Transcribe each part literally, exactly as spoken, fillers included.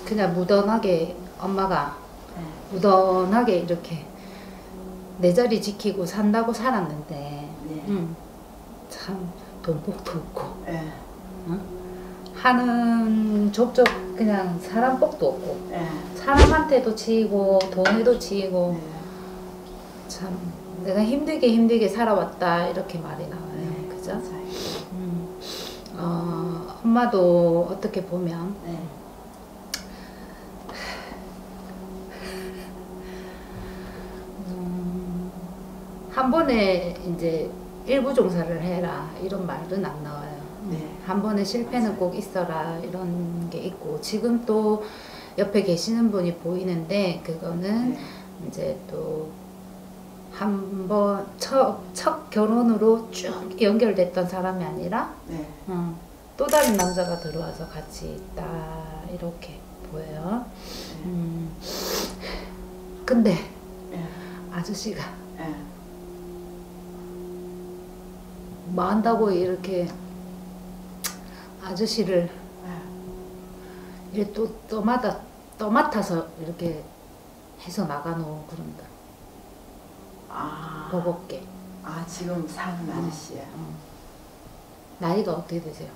그냥 무던하게 엄마가 네. 무던하게 이렇게 내 자리 지키고 산다고 살았는데 네. 음, 참 돈복도 없고 네. 어? 하는 족족 그냥 사람 복도 없고 네. 사람한테도 치이고 돈에도 치이고 네. 참 내가 힘들게 힘들게 살아왔다 이렇게 말이 나와요. 네. 그죠? 맞아요. 음, 어, 엄마도 어떻게 보면 네. 음, 한 번에 이제 일부 종사를 해라 이런 말은 안 나와요. 네. 한 번에 실패는 맞아요. 꼭 있어라 이런 게 있고 지금 또 옆에 계시는 분이 보이는데 그거는 네. 이제 또 한 번 첫, 첫 결혼으로 쭉 연결됐던 사람이 아니라 네. 어, 또 다른 남자가 들어와서 같이 있다 이렇게 보여요. 네. 음, 근데 네. 아저씨가 네. 뭐 한다고 이렇게 아저씨를 네. 이렇게 또 떠맡아 떠맡아서 이렇게 해서 나가노 그런다. 아. 버겁게. 아, 지금 사는 아저씨야. 어. 나이가 어떻게 되세요?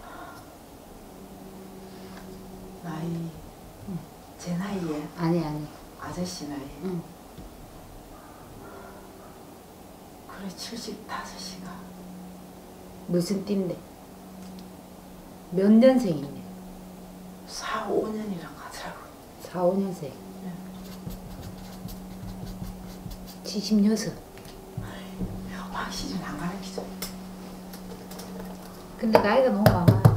나이. 응. 제 나이에. 아니 아니. 아저씨 나이. 응. 그래, 칠십다섯이가. 무슨 띠인데? 몇 년생이네? 사, 오 년이랑 가더라고. 사, 오 년생. 칠십육. 확실히 안 가르치죠. 근데 나이가 너무 많아요.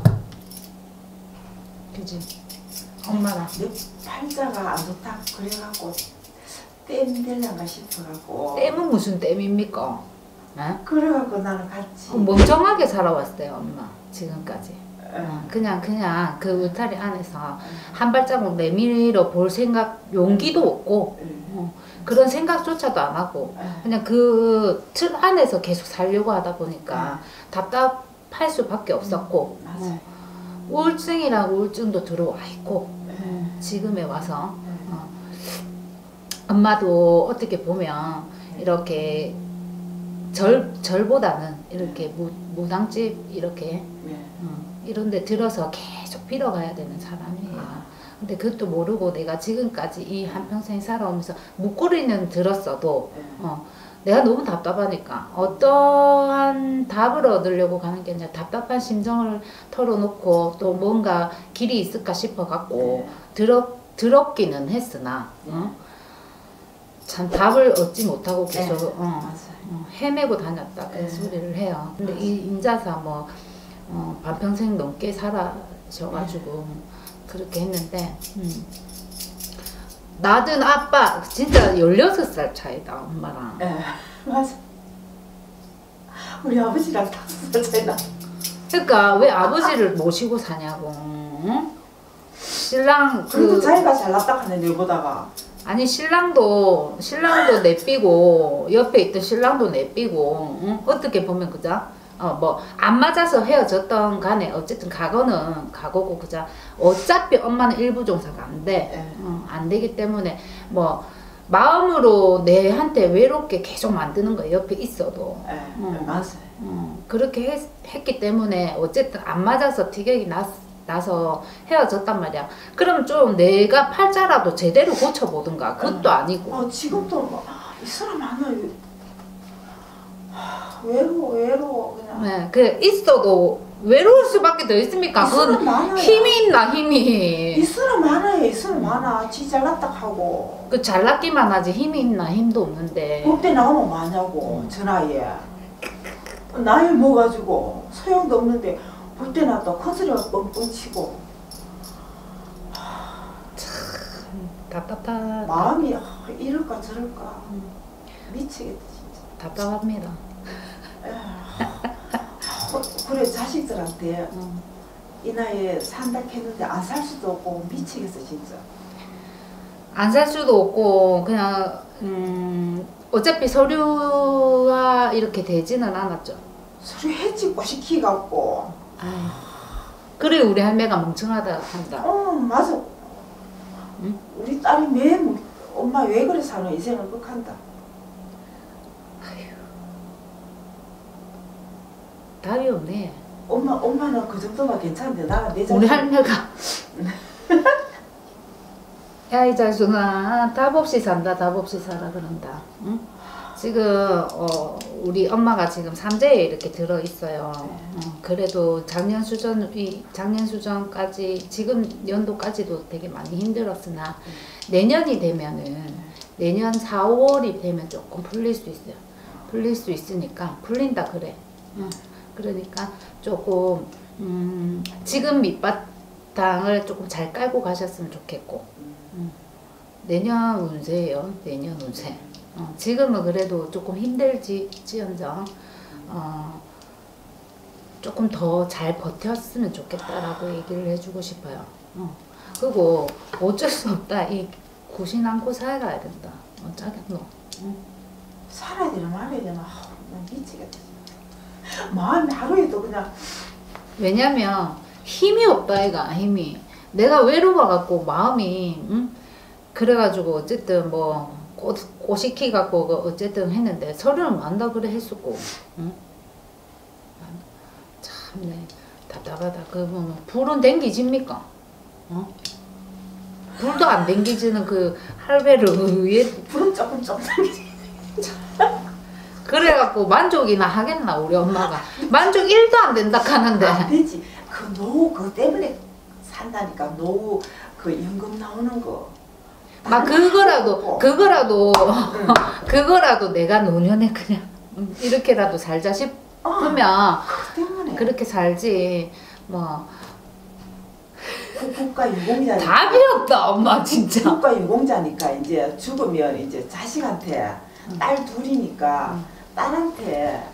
그지? 엄마랑. 내 팔자가 안 좋다 그래갖고 땜 될란가 싶어갖고. 땜은 무슨 땜입니까? 어? 그래갖고 나는 같이. 그 멍청하게 살아왔어요, 엄마. 지금까지. 에. 어, 그냥 그냥 그 울타리 안에서 한 발자국 내밀어 볼 생각 용기도 없고 에. 어, 그런 생각조차도 안 하고 에. 그냥 그 틀 안에서 계속 살려고 하다 보니까 답답할 수밖에 없었고 맞아요. 어, 우울증이라고 우울증도 들어와 있고 에. 어, 지금에 와서 에. 어, 엄마도 어떻게 보면 이렇게 절, 절보다는 이렇게 무, 무당집 이렇게 네. 어, 이런 데 들어서 계속 빌어가야 되는 사람이에요. 아. 근데 그것도 모르고 내가 지금까지 이 한평생 살아오면서 목걸이는 들었어도 네. 어, 내가 너무 답답하니까 어떠한 답을 얻으려고 가는 게 아니라 답답한 심정을 털어놓고 또 뭔가 길이 있을까 싶어 갖고 네. 들었, 들었기는 했으나 어? 참 답을 얻지 못하고 계속 네. 어, 맞아요. 어, 헤매고 다녔다 그 네. 소리를 해요. 근데 이 인자사 뭐 어, 반평생 넘게 살아셔가지고 그렇게 했는데 음. 나든 아빠 진짜 열여섯 살 차이다 엄마랑. 예, 맞아. 우리 아버지랑 다섯 살 차이 나. 그러니까 왜 아버지를 모시고 사냐고. 응? 신랑 그래도 그 자기가 잘났다 하네 내보다가. 아니 신랑도 신랑도 내삐고 옆에 있던 신랑도 내삐고 응? 어떻게 보면 그죠? 어 뭐 안 맞아서 헤어졌던 간에 어쨌든 과거는 과거고 그죠? 어차피 엄마는 일부 종사가 안 돼. 네. 어, 안 되기 때문에 뭐 마음으로 내한테 외롭게 계속 만드는 거예요. 옆에 있어도. 예, 음. 맞아요. 어, 그렇게 했, 했기 때문에 어쨌든 안 맞아서 티격이 났, 나서 헤어졌단 말이야. 그럼 좀 내가 팔자라도 제대로 고쳐보든가. 그것도 아니고. 어, 지금도 뭐, 이 사람 하나 외로워 외로워 그냥. 네, 그 있어도 외로울 수밖에 더 있습니까? 이 사람 그건 많아요. 힘이 있나 이 힘이. 사람 많아요. 이 사람 많아. 지 잘났다 하고. 그 잘났기만 하지 힘이 있나 힘도 없는데. 그때 나오면 뭐하냐고 저 나이에. 나이 먹어가지고 소용도 없는데 볼 때나 또 큰소리가 뻥뻥 치고. 답답하. 마음이 아, 이럴까 저럴까 미치겠다 진짜. 답답합니다. 어, 그래 자식들한테 음. 이 나이에 산다 했는데 안 살 수도 없고 미치겠어 진짜. 안 살 수도 없고 그냥 음 어차피 서류가 이렇게 되지는 않았죠. 소리 했지 꼬시키 갖고. 아유. 그래 우리 할매가 멍청하다 한다. 어 맞아. 딸이 매 엄마 왜 그래 사는 인생을 극한다. 답이 없네. 엄마 엄마는 그 정도만 괜찮은데 나는 내 자신. 우리 할매가 야 이 자식아 답 없이 산다 답 없이 살아 그런다. 응? 지금 어, 우리 엄마가 지금 삼재에 이렇게 들어 있어요. 어, 그래도 작년 수전 이 작년 수전까지 지금 연도까지도 되게 많이 힘들었으나 내년이 되면은 내년 사, 오월이 되면 조금 풀릴 수 있어요. 풀릴 수 있으니까 풀린다 그래. 응. 그러니까 조금 음, 지금 밑바탕을 조금 잘 깔고 가셨으면 좋겠고 음, 내년 운세예요. 내년 운세. 어, 지금은 그래도 조금 힘들지언정 어, 조금 더 잘 버텼으면 좋겠다라고 얘기를 해주고 싶어요. 어. 그리고 어쩔 수 없다. 이 구신 안고 살아가야 된다. 어쩌겠노. 응? 살아야 되나 말아야 되나. 아, 난 미치겠다. 마음이 하루에도 그냥. 왜냐면 힘이 없다 이가 힘이. 내가 외로워갖고 마음이 응? 그래가지고 어쨌든 뭐 꽃, 꼬시키 갖고 어쨌든 했는데 서류는 만다 그래 했었고 응? 참네 답답하다. 그 뭐 불은 댕기집니까? 어? 불도 안 댕기지는 그 할배를 왜 불은 조금 조금 당기지. 그래갖고 만족이나 하겠나 우리 엄마가. 만족 일도 안 된다 하는데 안 되지. 그 노후 그거 때문에 산다니까. 노후 그 연금 나오는 거. 막 그거라도 그거라도 응. 그거라도 내가 노년에 그냥 이렇게라도 살자 싶으면 어, 그 때문에 그렇게 살지. 뭐 국가 유공자. 답이 없다 엄마 진짜. 국가 유공자니까 이제 죽으면 이제 자식한테 응. 딸 둘이니까 응. 딸한테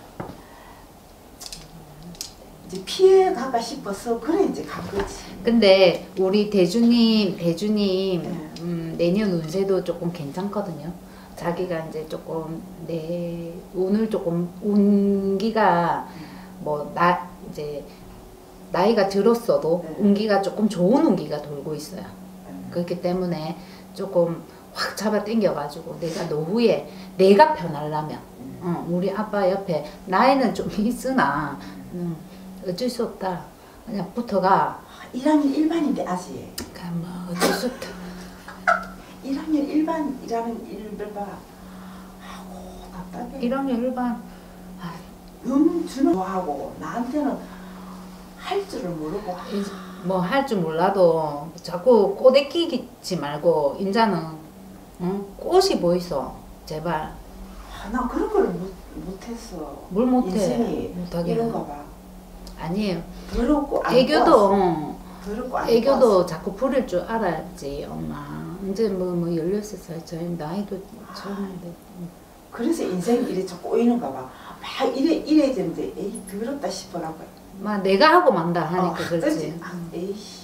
이제 피해 갈까 싶어서 그래 이제 간 거지. 근데 우리 대주님 대주님 네. 음, 내년 운세도 조금 괜찮거든요. 자기가 이제 조금 내 오늘 조금 운기가 뭐 나 이제 나이가 들었어도 네. 운기가 조금 좋은 운기가 돌고 있어요. 음. 그렇기 때문에 조금 확 잡아 당겨가지고 내가 노후에 내가 편하려면 음. 어, 우리 아빠 옆에 나이는 좀 있으나 음, 어쩔 수 없다. 그냥 붙어가. 일 학년 일반인데 아직. 그냥 뭐 어쩔 수 없다. 일 학년 일반이라는 일을 봐. 아고 답답해. 일 학년 일반 너무 주는 좋아하고 나한테는 할 줄을 모르고. 뭐 할 줄 몰라도 자꾸 꼬대 끼지 말고 인자는 응? 꽃이 보이소 제발. 아, 나 그런 걸 못, 못했어. 뭘 못해. 인생이 못하게. 이런가 봐. 아니에요. 더럽고 안 애교도 꼬았어. 더럽고 안 애교도 꼬았어. 자꾸 부릴 줄 알아야지 엄마. 이제 뭐뭐 열여섯 살 저희 나이도 젊은데. 그래서 인생이 이래 좀 꼬이는가 봐. 막 이래 이래 되는데 에이 더럽다 싶어라고. 막 내가 하고 만다 하니까 어, 그렇지. 그렇지. 아, 에이씨.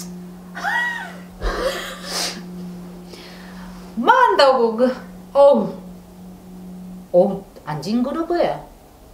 뭐 한다고 그 어우 어우 안 징그러워요.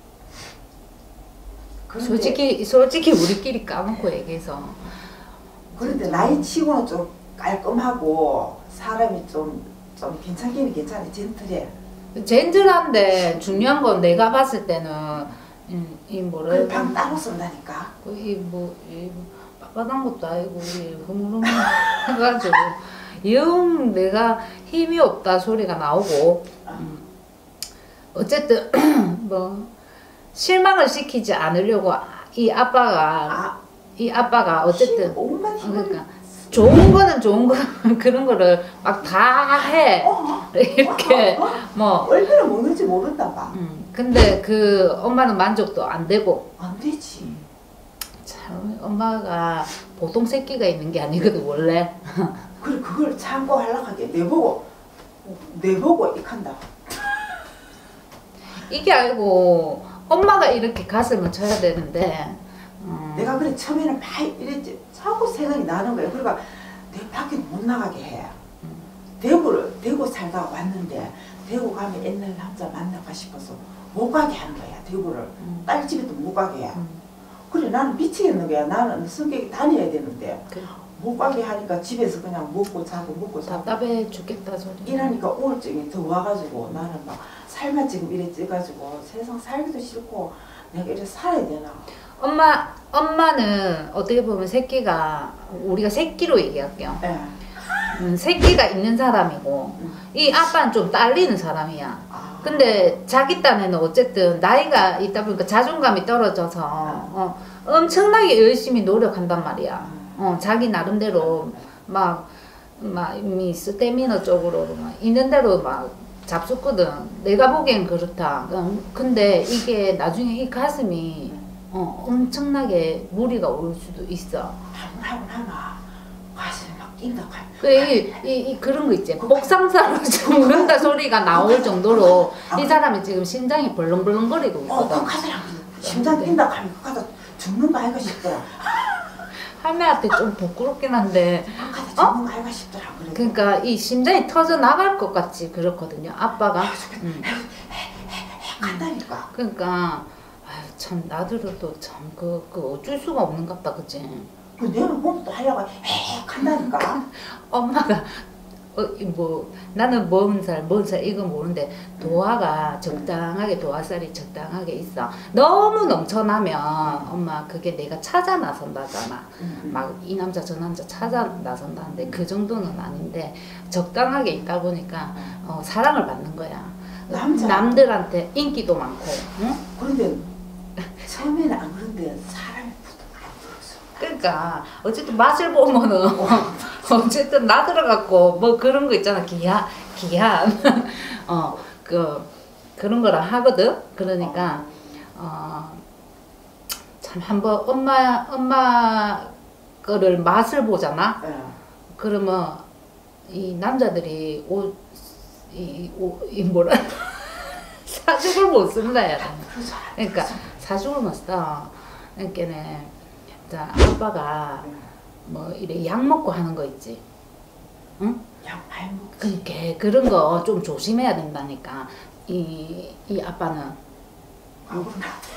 그런데, 솔직히 솔직히 우리끼리 까먹고 얘기해서. 그런데 나이 치고는 좀 깔끔하고 사람이 좀 좀 괜찮기는 괜찮아. 젠틀해. 젠틀한데 중요한 건 내가 봤을 때는 음, 이 뭐라 그래 방 따로 쓴다니까. 이뭐이 빳빳한 것도 아니고 이 흐물흐물 해가지고 영 내가 힘이 없다 소리가 나오고 음. 어쨌든 뭐 실망을 시키지 않으려고 이 아빠가 아, 이 아빠가 어쨌든 온갖 힘을. 그러니까 좋은 거는 좋은 거 그런 거를 막 다 해. 어, 어, 이렇게 어, 어, 어. 뭐 얼마나 먹는지 모른다 봐. 음, 근데 그 엄마는 만족도 안 되고. 안 되지. 참 엄마가 보통 새끼가 있는 게 아니거든 원래. 그래 그걸 참고하려고 하게 내보고 내보고 이칸다. 이게 아니고 엄마가 이렇게 가슴을 쳐야 되는데 음, 내가 그래 처음에는 막 이랬지. 자꾸 생각이 나는 거야. 그러니까 내 밖에 못 나가게 해. 음. 대구를 대구 살다가 왔는데 대구 가면 옛날 남자 만나가 싶어서 못 가게 하는 거야. 대구를 음. 딸 집에도 못 가게 해. 음, 그래 나는 미치겠는 거야. 나는 성격이 다녀야 되는데 그, 못 가게 하니까 집에서 그냥 먹고 자고 먹고 자고 답답해 죽겠다 소리. 이러니까 우울증이 더 와가지고 나는 막 살만 지금 이래 찌가지고 세상 살기도 싫고 내가 이래 살아야 되나. 엄마 엄마는 어떻게 보면 새끼가 우리가 새끼로 얘기할게요. 예. 음, 새끼가 있는 사람이고 음. 이 아빠는 좀 딸리는 사람이야. 아. 근데 자기 딴에는 어쨌든 나이가 있다 보니까 자존감이 떨어져서 어, 엄청나게 열심히 노력한단 말이야. 어, 자기 나름대로 막, 막, 이 스태미너 쪽으로 막 있는 대로 막 잡숫거든. 내가 보기엔 그렇다. 음, 근데 이게 나중에 이 가슴이 어, 엄청나게 무리가 올 수도 있어. 하면 하나 가슴이 막 뛴다. 그, 이, 이, 이, 그런 거 있지. 목상사로 죽는다 소리가 나올 정도로 이 사람이 지금 심장이 벌렁벌렁거리고 어, 있거든. 그 가더라. 심장 뛴다 하면 그 가다 죽는 거 아이가 싶더라. 할매한테 좀 부끄럽긴 한데 그 가다 죽는 거 아이가 싶더라. 그래도. 그러니까 이 심장이 터져 나갈 것 같이 그렇거든요. 아빠가. 음. 간다니까. 그러니까 아유, 참 나들어도 참 그 그 어쩔 수가 없는갑다, 그치? 그 내는 몸도 하려고 해 간다니까. 엄마가 어, 이 뭐 나는 먼 살, 먼 살 이거 모르는데 도화가 적당하게 도화살이 적당하게 있어. 너무 넘쳐나면 엄마 그게 내가 찾아 나선다잖아. 음. 막 이 남자 저 남자 찾아 나선다는데 그 정도는 아닌데 적당하게 있다 보니까 어, 사랑을 받는 거야. 남자. 남들한테 인기도 많고. 응? 그런데 처음에는 안 그런데 사람이 안 들었어. 그러니까 어쨌든 맛을 보면은 어쨌든 나들어갖고 뭐 그런 거 있잖아. 기하 기한 어 그 그런 거라 하거든. 그러니까 어 참 한번 엄마 엄마 거를 맛을 보잖아. 예. 그러면 이 남자들이 옷 이 옷 이 뭐라 사죽을 못 쓴다 해야 되나. 그래서 그러니까 사죽을 못 써. 그러니까는 자 아빠가 뭐 이래 약 먹고 하는 거 있지. 응? 약 많이 먹지. 그러니까 그런 거 좀 조심해야 된다니까. 이, 이 아빠는 아무나.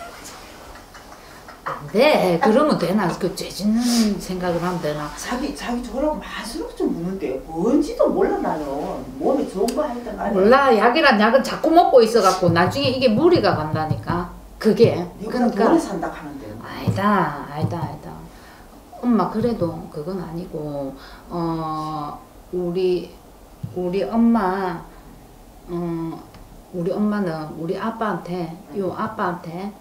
안 돼. 그러면 되나? 그 죄짓는 생각을 하면 되나? 자기 자기 저라고 맛으로 좀 묻는데 뭔지도 몰라 나는. 몸에 좋은 거 하여튼 간에. 몰라. 약이란 약은 자꾸 먹고 있어갖고 나중에 이게 무리가 간다니까. 그게. 그러니까 오래 산다 하는데. 아니다. 아니다. 아니다. 엄마 그래도 그건 아니고 어 우리 우리 엄마 어 우리 엄마는 우리 아빠한테 요 아빠한테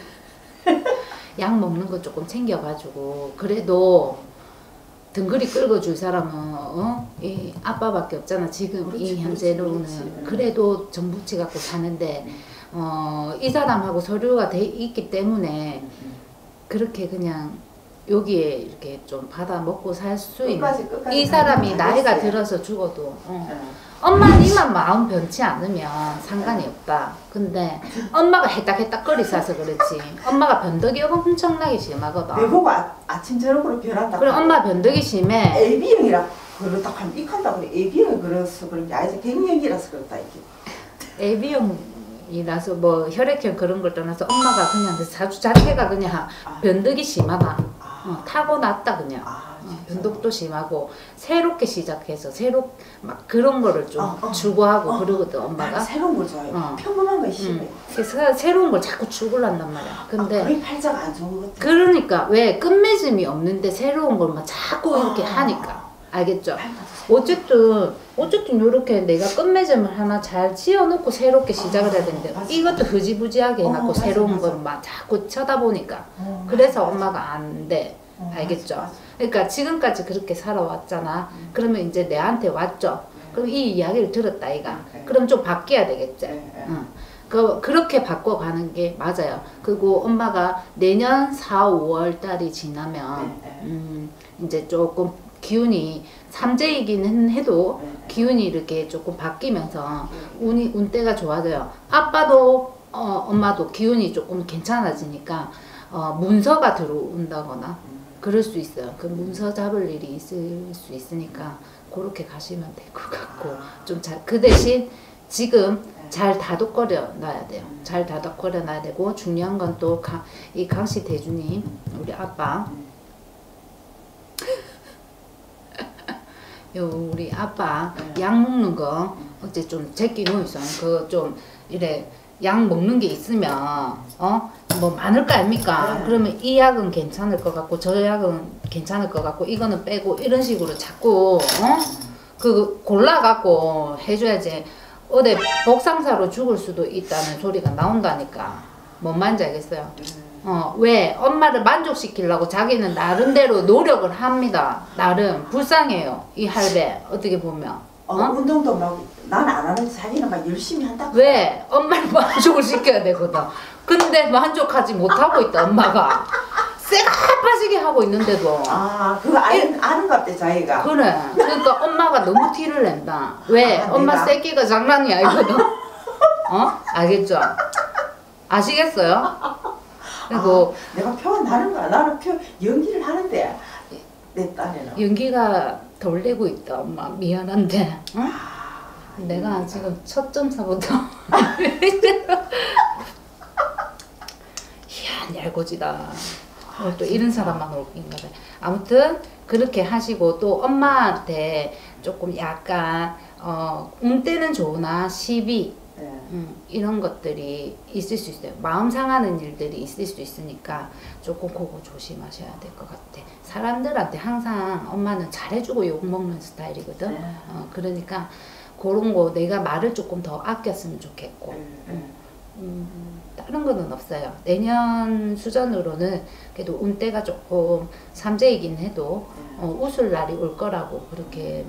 약 먹는 거 조금 챙겨가지고 그래도 등글이 끌어줄 사람은 어? 이 아빠밖에 없잖아 지금 그렇지, 이 현재로는. 그렇지, 그렇지. 그래도 정부치 갖고 사는데 어, 이 사람하고 서류가 돼 있기 때문에 그렇게 그냥 여기에 이렇게 좀 받아 먹고 살 수 있는 끝까지, 끝까지 이 사람이 가면 나이가 알겠어요. 들어서 죽어도 어. 예. 엄마는 이만 마음 변치 않으면 상관이 없다. 근데 엄마가 해딱해딱거리 싸서 그렇지. 엄마가 변덕이 엄청나게 심하거든. 내보고 아, 아침 저녁으로 변한다. 그래 엄마 변덕이 심해. 에이비형이라 그렇다 하면 익한다 그래. 에이비형이 그래서 그런 게 아니지 갱년기라서 그렇다 이게. 에이비형이라서 뭐 혈액형 그런 걸 떠나서 엄마가 그냥 그 사주 자체가 그냥 아. 변덕이 심하다. 아, 어, 타고났다 그냥. 아 어, 진짜. 변덕도 심하고 새롭게 시작해서 새로 막 그런 거를 좀 어, 어. 추구하고 어. 그러거든 나는 엄마가. 새로운 걸 좋아해. 어. 평범한 거 싫어해. 음. 그래서 새로운 걸 자꾸 추구를 한단 말이야. 근데 아, 그게 팔자가 안 좋은 것 같아. 그러니까 왜 끝맺음이 없는데 새로운 걸 막 자꾸 이렇게 아. 하니까 알겠죠? 팔자도 어쨌든 어쨌든 이렇게 내가 끝맺음을 하나 잘 지어놓고 새롭게 시작을 해야 되는데 맞아. 이것도 흐지부지하게 어, 해놓고 맞아, 새로운 맞아. 걸 막 자꾸 쳐다보니까 어, 그래서 맞아, 엄마가 안 돼. 어, 알겠죠? 맞아, 맞아. 그러니까 지금까지 그렇게 살아왔잖아. 음. 그러면 이제 내한테 왔죠. 그럼 이 이야기를 들었다 이가. 네. 그럼 좀 바뀌어야 되겠지. 네, 네. 응. 그 그렇게 바꿔가는 게 맞아요. 그리고 엄마가 내년 사, 오월 달이 지나면 네, 네. 음, 이제 조금 기운이 삼재이기는 해도 네, 네. 기운이 이렇게 조금 바뀌면서 네. 운이 운때가 좋아져요. 아빠도 어, 엄마도 기운이 조금 괜찮아지니까 어, 문서가 들어온다거나 음. 그럴 수 있어요. 그 문서 잡을 일이 있을 수 있으니까 그렇게 가시면 될 것 같고 좀 잘 그 대신 지금 잘 다독거려 놔야 돼요. 잘 다독거려 놔야 되고 중요한 건 또 이 강씨 대주님 우리 아빠 요 우리 아빠 네. 약 먹는 거 어째 좀 제끼 놓이소. 그 좀 이래 약 먹는 게 있으면 어 뭐 많을 거 아닙니까? 네. 그러면 이 약은 괜찮을 것 같고 저 약은 괜찮을 것 같고 이거는 빼고 이런 식으로 자꾸 어 그 골라 갖고 해줘야지. 어디 복상사로 죽을 수도 있다는 소리가 나온다니까. 뭔 말인지 알겠어요? 어, 왜? 엄마를 만족시키려고 자기는 나름대로 노력을 합니다. 나름. 불쌍해요. 이 할배. 어떻게 보면. 어, 어? 운동도 막 난 안 하는데 자기는 막 열심히 한다. 왜? 엄마를 만족을 시켜야 되거든. 근데 만족하지 못하고 있다, 엄마가. 쇠가 빠지게 하고 있는데도. 아, 그거 아는, 아는 것 같아, 자기가. 그래. 그러니까 엄마가 너무 티를 낸다. 왜? 아, 엄마 내가? 새끼가 장난이 아니거든. 어? 알겠죠? 아시겠어요? 그리고 아, 내가 표현 나는 거야. 나는 표 연기를 하는데 내 딴에는. 연기가 덜 내고 있다, 엄마. 미안한데. 응? 내가 지금 첫 점사부터 희한 얄고지다. 오늘 또 이런 사람만 올긴가 봐. 아무튼 그렇게 하시고 또 엄마한테 조금 약간 어, 운 때는 좋으나 시비 네. 음, 이런 것들이 있을 수 있어요. 마음 상하는 일들이 있을 수 있으니까 조금 그거 조심하셔야 될 것 같아. 사람들한테 항상 엄마는 잘해주고 욕먹는 스타일이거든. 네. 어, 그러니까 그런 거 내가 말을 조금 더 아꼈으면 좋겠고. 네. 음, 음, 다른 거는 없어요. 내년 수전으로는 그래도 운때가 조금 삼재이긴 해도 어, 웃을 날이 올 거라고 그렇게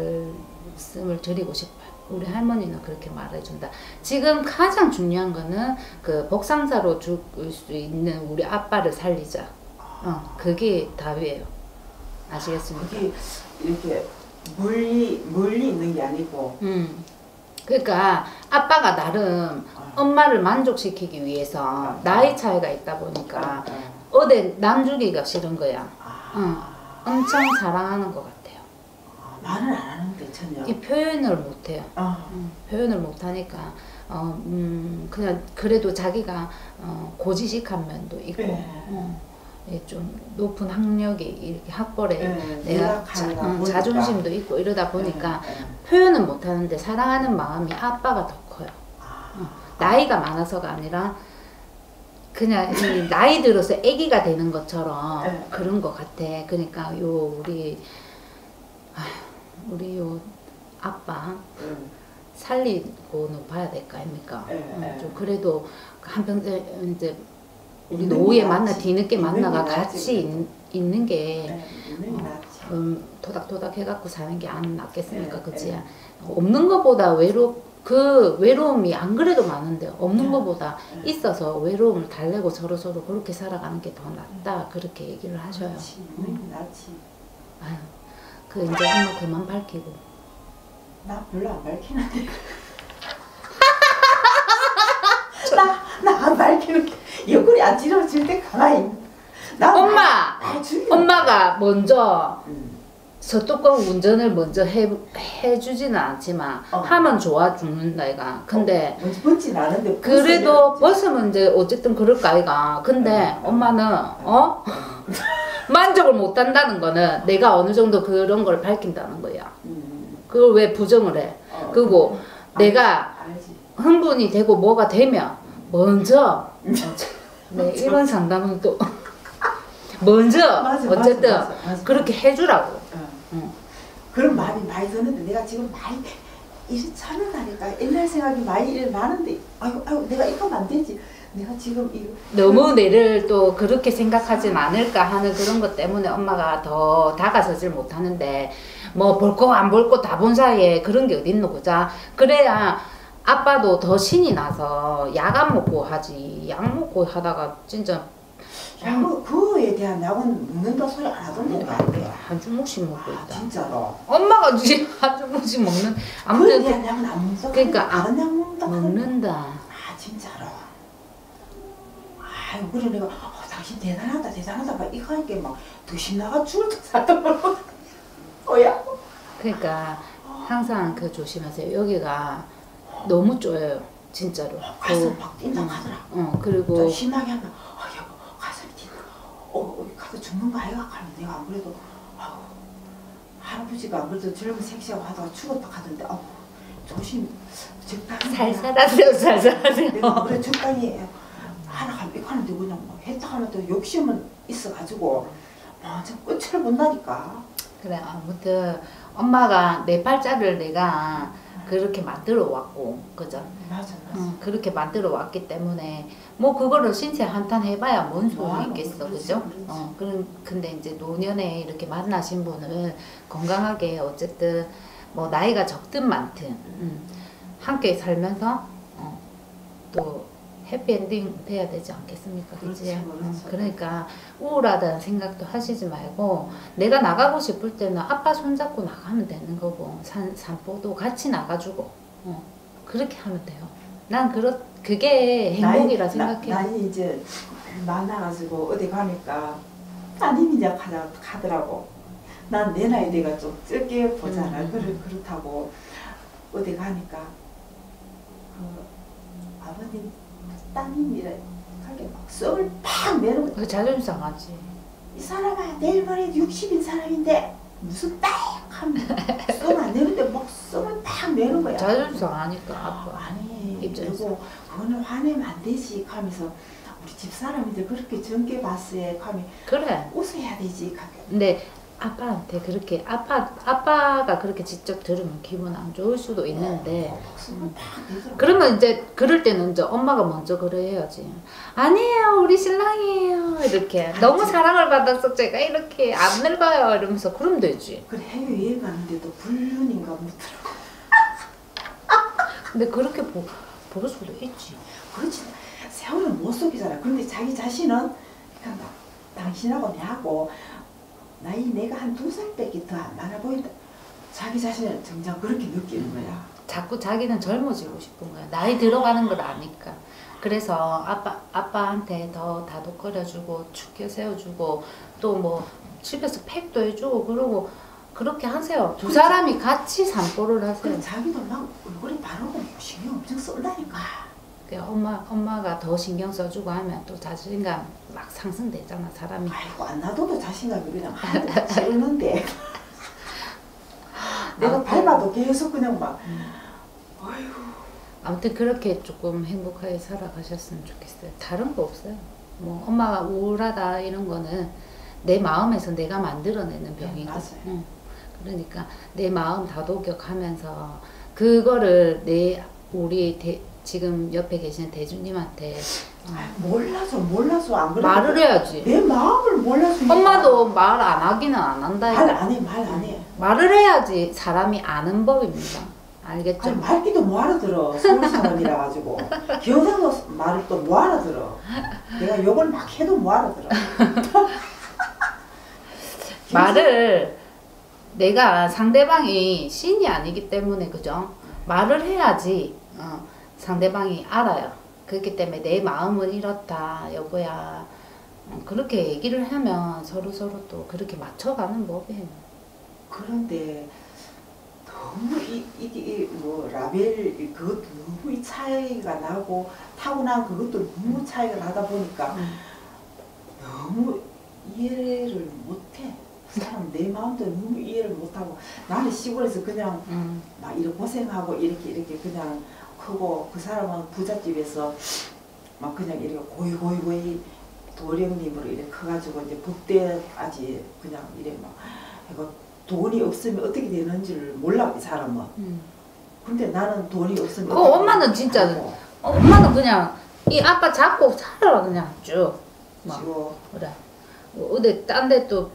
말씀을 드리고 싶어요. 우리 할머니는 그렇게 말해준다. 지금 가장 중요한 거는 그 복상사로 죽을 수 있는 우리 아빠를 살리자. 어, 그게 답이에요. 아시겠습니까? 그게 이렇게 멀리 멀리 있는 게 아니고. 음. 그러니까 아빠가 나름 엄마를 만족시키기 위해서 나이 차이가 있다 보니까 어디 남 주기가 싫은 거야. 응. 엄청 사랑하는 것 같아요. 아, 말을 안 하는데 전혀. 이 표현을 못해요. 아. 응. 표현을 못하니까 어, 음, 그냥 그래도 자기가 어, 고지식한 면도 있고 네. 어, 예, 좀 높은 학력이 이렇게 학벌에 네, 내가 자, 내가 응, 보니까. 자존심도 있고 이러다 보니까 네, 네. 표현은 못하는데 사랑하는 마음이 아빠가 더 커요. 어, 나이가 많아서가 아니라 그냥 이 나이 들어서 아기가 되는 것처럼 네. 그런 것 같아. 그러니까 요 우리 아휴, 우리 요 아빠 응. 살리고는 봐야 될 거 아닙니까? 네, 어, 네. 좀 그래도 한평생 이제 우리 있는 노후에 게 만나 낫지. 뒤늦게 있는 만나가 게 낫지, 같이 있, 있는 게 네, 있는 게 낫지. 음, 토닥토닥 해갖고 사는 게 안 낫겠습니까? 네, 그치? 네. 없는 것보다 외로, 그 외로움이 안 그래도 많은데 없는 네. 것보다 네. 있어서 외로움을 달래고 서로서로 그렇게 살아가는 게 더 낫다. 그렇게 얘기를 하셔요. 그렇지. 있는 게 낫지. 아유, 그 이제 엄마 그만 밝히고. 나 별로 안 밝히는데. 나 안 밝히는 게 옆구리 안 찌러질 때 가만히 있는. 나 엄마! 말, 말 죽이는 엄마가 먼저 음. 서뚜껑 운전을 먼저 해, 해주지는 않지만 어. 하면 좋아 죽는다 이가. 근데 어, 멋진 않은데 그래도 벗으면 이제 어쨌든 그럴까 아이가. 근데 응. 엄마는 어? 만족을 못 한다는 거는 내가 어느 정도 그런 걸 밝힌다는 거야. 음. 그걸 왜 부정을 해? 어, 그리고 알지, 내가 알지. 흥분이 되고 뭐가 되면 먼저 네, 이런 상담은 또 먼저 맞아, 어쨌든 맞아, 맞아, 맞아. 그렇게 해주라고. 어. 응. 그런 마음이 많이 드는데 내가 지금 많이 일이 차는다니까. 옛날 생각이 많이 일 많은데 아유 아유 내가 이거 안 되지. 내가 지금 이거 너무 내를 또 그렇게 생각하진 않을까 하는 그런 것 때문에 엄마가 더 다가서질 못하는데 뭐 볼 거 안 볼 거 다 본 사이에 그런 게 어딨노 그자. 그래야 아빠도 더 신이 나서 약 안 먹고 하지. 약 먹고 하다가 진짜 약 그거에 대한 약은 먹는다 소리 안 하던데 왜 안 돼? 한 주먹씩 먹고 아, 있다. 진짜로. 엄마가 지금 한 주먹씩 먹는 그거에 아무튼 대한 약은 안 먹는다. 그러니까 다른 약 먹는다. 먹는다. 아 진짜로. 아유 그래 내가 어, 당신 대단하다 대단하다 막 이거 하니까 막더 신나가 죽을 듯 살다 말고 뭐야? 그러니까 항상 그 조심하세요. 여기가 너무 쪼여요. 진짜로. 가슴 막 뛴다 하더라. 어 그리고 좀 신나게 하면 아 여보 가슴이 뛴다. 어 가서 죽는 거 아이가? 하면 내가 안 그래도 아우 할아버지가 그래도 젊은 섹시하고 하다가 죽었다 하던데 어, 조심 적당히 살살하세요, 살살하세요. 내가 그래 적당히 하나 갈비고 하는데 그냥 막 했다 하면 또 욕심은 있어가지고 완전 끝을 못 나니까. 그래, 아무튼 엄마가 내 팔자를 내가 그렇게 만들어 왔고, 그죠? 맞아 맞아. 응, 그렇게 만들어 왔기 때문에 뭐 그거를 신세 한탄 해봐야 뭔 소용이 뭐, 있겠어, 그렇지, 그죠? 그렇지. 어, 그런 근데 이제 노년에 이렇게 만나신 분은 건강하게 어쨌든 뭐 나이가 적든 많든 음, 함께 살면서 어, 또 해피엔딩 돼야 되지 않겠습니까, 그치? 그렇지, 응, 그렇지. 그러니까 우울하다는 생각도 하시지 말고 내가 나가고 싶을 때는 아빠 손잡고 나가면 되는 거고 산, 산보도 같이 나가주고 어, 그렇게 하면 돼요. 난 그렇 그게 행복이라 나이, 생각해. 나, 나이 이제 많아가지고 어디 가니까 따님이 이제 가자 가더라고. 난 내 나이 내가 좀 적게 보잖아. 음. 그래 그렇다고 어디 가니까 그 아버님 따님이라 하게 막 썸을 팍 내는 거야. 그 자존심 상하지. 이 사람아 내일 모레 육십인 사람인데 무슨 딱 하면 썸 안 내는데 막 썸을 팍 내는 거야. 자존심 상하니까 아빠. 아니 입장에서. 그리고 그거는 화내면 안 되지 하면서 우리 집사람인데 그렇게 정게 봤어요 하면 그래. 웃어야 되지 하게. 근데 아빠한테 그렇게 아빠 아빠가 그렇게 직접 들으면 기분 안 좋을 수도 있는데 썸을 팍 내더라고. 그러면 이제 그럴 때는 이제 엄마가 먼저 그래야지. 아니에요, 우리 신랑이에요. 이렇게 너무 사랑을 받아서 제가 이렇게 안 늙어요. 이러면서 그러면 되지. 그래 해외여행 가는데도 불륜인가 못하라고. 근데 그렇게 보, 볼 수도 있지. 그렇지 세월은 못 속이잖아. 그런데 자기 자신은 그냥 막 당신하고 내하고 나이 내가 한 두 살밖에 더 안 많아 보인다. 자기 자신은 정작 그렇게 느끼는 거야. 자꾸 자기는 젊어지고 싶은 거야. 나이 들어가는 걸 아니까. 그래서 아빠, 아빠한테 더 다독거려주고 축겨 세워주고 또 뭐 집에서 팩도 해주고 그러고 그렇게 하세요. 두 사람이 같이 산보를 하세요. 그래 자기도 막 얼굴이 바르고 신경 엄청 쏠다니까. 그 엄마, 엄마가 더 신경 써주고 하면 또 자신감 막 상승되잖아, 사람이. 아이고 안 놔둬도 자신감이 그냥 하나도 찌르는데 내가 아무튼. 밟아도 계속 그냥 막 음. 아이고 아무튼 그렇게 조금 행복하게 살아가셨으면 좋겠어요. 다른 거 없어요. 뭐 엄마가 우울하다 이런 거는 내 마음에서 내가 만들어내는 병이고. 맞아요. 응. 그러니까 내 마음 다독여가면서 그거를 내 우리 대, 지금 옆에 계시는 대주님한테 어, 몰라서 몰라서 안 그래. 말을 해야지. 내 마음을 몰라서 엄마도 말 안 하기는 안 한다. 말 안 해 말 안 해. 말을 해야지 사람이 아는 법입니다. 알겠죠? 아니 말귀도 뭐 알아들어. 서울 사람이라 가지고 경상도 말을 또 뭐 알아들어. 내가 욕을 막 해도 뭐 알아들어. 말을 내가 상대방이 신이 아니기 때문에 그죠? 말을 해야지 어, 상대방이 알아요. 그렇기 때문에 내 마음은 이렇다 여보야 어, 그렇게 얘기를 하면 서로 서로 또 그렇게 맞춰가는 법이에요. 그런데 너무 이, 이게 뭐 라벨 그것도 너무 이 차이가 나고 타고난 그것도 너무 차이가 나다 보니까 음. 너무 이해를 못해. 사람 내 마음도 너무 이해를 못하고 나는 시골에서 그냥 음. 막 이렇게 고생하고 이렇게 이렇게 그냥 크고 그 사람은 부잣집에서 막 그냥 이렇게 고이 고이 고이 도령님으로 이렇게 커가지고 이제 법대까지 그냥 이래 막 이거 돈이 없으면 어떻게 되는지를 몰라 이 사람은. 음. 근데 나는 돈이 없으면 그 어떻게 엄마는 진짜 하고 어, 엄마는 그냥 이 아빠 잡고 살아 그냥 쭉 막. 지워. 그래. 뭐 어디 딴 데 또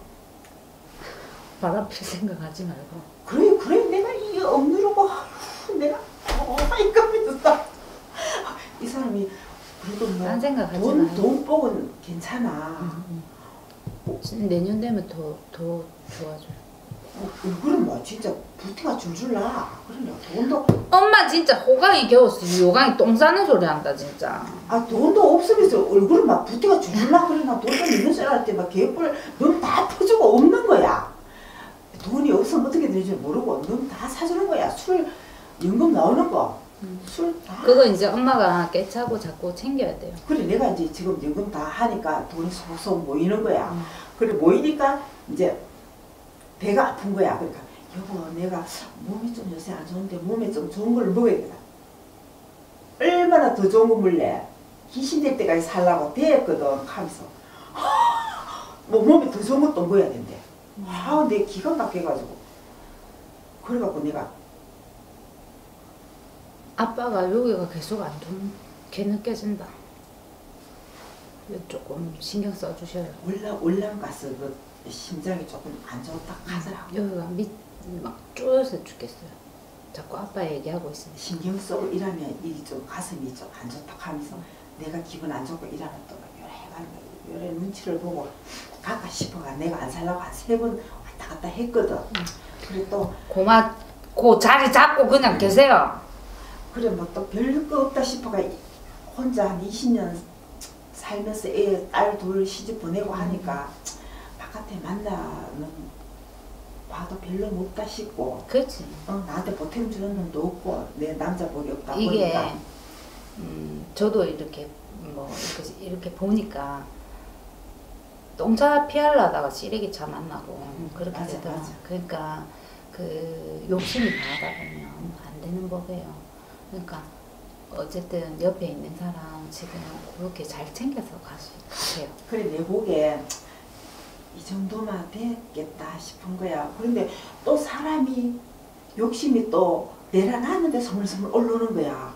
바람 필 생각하지 말고. 그래 그래 내가 이게 억누르고 아휴, 내가 어 이거면서 이 사람이 그래도 딴 생각하지 뭐돈 말고. 돈 복은 괜찮아. 음, 음. 내년 되면 더 더 좋아져. 어, 얼굴은 뭐 진짜 부티가 줄줄 나. 그러냐 돈도 엄마 진짜 호강이 겨웠어. 요강이 똥 싸는 소리 한다 진짜. 아 돈도 없으면서 얼굴은 막 부티가 줄줄 나. 그러나 돈 좀 있는 사람한테 막 개뿔 넌 다 퍼주고 없는 거야. 돈이 없으면 어떻게 되는지 모르고 넌 다 사주는 거야. 술 연금 나오는 거. 음. 술 다. 그거 이제 엄마가 깨차고 자꾸 챙겨야 돼요. 그래 내가 이제 지금 연금 다 하니까 돈이 소소 모이는 거야. 음. 그래 모이니까 이제 배가 아픈 거야. 그러니까 여보 내가 몸이 좀 요새 안 좋은데 몸에 좀 좋은 걸 먹어야 되나. 얼마나 더 좋은 거 먹을래. 귀신 될 때까지 살라고 대했거든 하면서 뭐 몸에 더 좋은 것도 먹어야 된대. 아우 내 기가 막혀가지고 그래갖고 내가 아빠가 여기가 계속 안 좋게 느껴진다. 조금 신경 써주셔요. 올라 올람 가서 그 심장이 조금 안 좋다 하더라고. 여기가 밑막 쪼여서 죽겠어요. 자꾸 아빠 얘기하고 있으니까. 신경 쓰고 일하면 일이 좀 가슴이 좀 안 좋다 하면서 내가 기분 안 좋고 일하면 또 요래 가는 거 요래 눈치를 보고 갈까 싶어가 내가 안 살라고 한 세 번 왔다 갔다 했거든. 응. 그래 또 고마 그 자리 잡고 그냥 계세요. 그래 뭐 또 별거 없다 싶어가 혼자 한 이십 년 살면서 애 딸 둘 시집 보내고 하니까 바깥에 만나는 봐도 별로 없다 싶고. 그렇지. 어, 나한테 보탬 주는 놈도 없고 내 남자 복이 없다 이게 보니까. 음, 저도 이렇게 뭐 이렇게, 이렇게 보니까 똥차 피하려다가 시래기 차 만나고 음, 그렇게 맞아, 되더라고요. 맞아. 그러니까 그 욕심이 강하다 보면 안 되는 법이에요. 그러니까 어쨌든 옆에 있는 사람 지금 그렇게 잘 챙겨서 가시, 가세요. 그래 내 보기에 이 정도만 됐겠다 싶은 거야. 그런데 또 사람이 욕심이 또 내려놨는데 스물스물 올라오는 거야.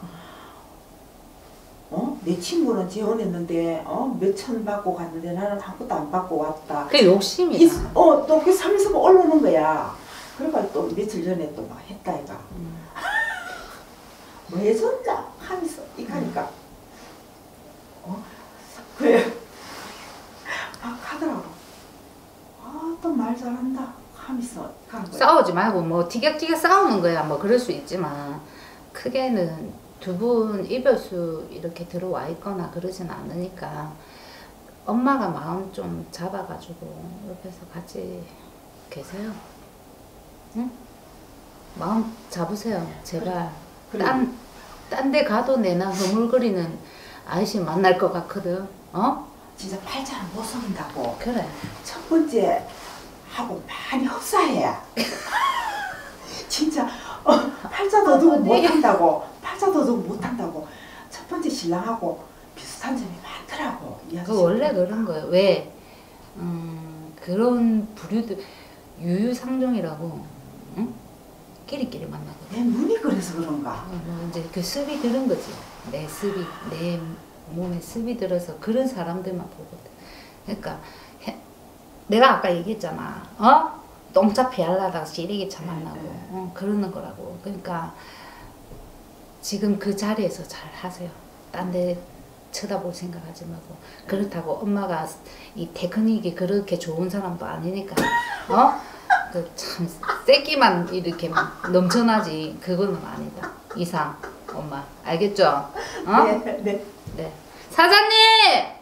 어? 내 친구는 재혼했는데 어? 몇천 받고 갔는데 나는 아무것도 안 받고 왔다. 그게 욕심이야. 어, 또 그 스물스물 올라오는 거야. 그러니까 또 며칠 전에 또 막 했다 이가. 음. 뭐 해줬냐 하면서 이가니까 어? 그래 막 하더라고. 아, 또 말 잘한다 하면서 가는 거야. 싸우지 말고 뭐 티격티격 싸우는 거야. 뭐 그럴 수 있지만 크게는 두 분 이별수 이렇게 들어와 있거나 그러진 않으니까 엄마가 마음 좀 잡아가지고 옆에서 같이 계세요. 응? 마음 잡으세요. 제발. 그래. 딴, 딴 데 가도 내나 흐물거리는 아저씨 만날 것 같거든. 어? 진짜 팔자는 못 속인다고. 그래. 첫 번째 하고 많이 흡사해. 진짜 어, 팔자 도둑 못한다고. 팔자 도둑 못한다고. 첫 번째 신랑하고 비슷한 점이 많더라고. 이 그 아저씨 원래 보니까. 그런 거예요. 왜? 음, 그런 부류들 유유상종이라고, 응? 끼리끼리 만나거든. 내 눈이 그래서 그런가. 어, 뭐 이제 그 습이 들은 거지. 내 습이, 내 몸에 습이 들어서 그런 사람들만 보거든. 그러니까 해, 내가 아까 얘기했잖아. 어? 똥차 피하려다가 시래기 차 만나고 네, 네. 어, 그러는 거라고. 그러니까 지금 그 자리에서 잘 하세요. 딴 데 쳐다볼 생각하지 말고. 그렇다고 엄마가 이 테크닉이 그렇게 좋은 사람도 아니니까 어? 그 참 새끼만 이렇게 막 넘쳐나지 그거는 아니다. 이상 엄마 알겠죠? 어? 네, 네. 네. 사장님!